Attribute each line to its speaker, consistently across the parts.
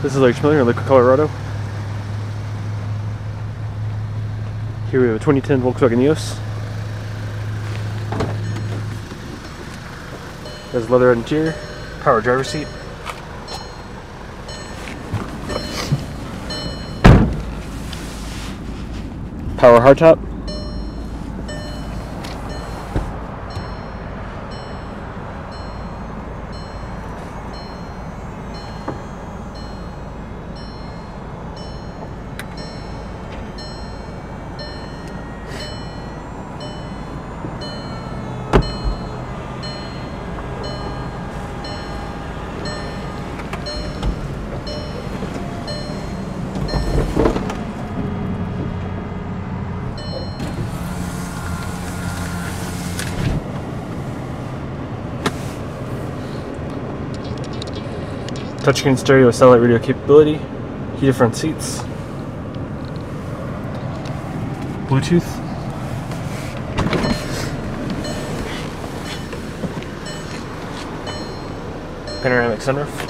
Speaker 1: This is Lake Miller in Lake, Colorado. Here we have a 2010 Volkswagen EOS. It has leather interior, power driver's seat. Power hardtop. Touchscreen stereo with satellite radio capability, heated front seats, Bluetooth, panoramic sunroof,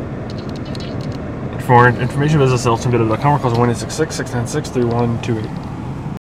Speaker 1: For more information, visit salesandbidder.com or call 1-866-696-3128.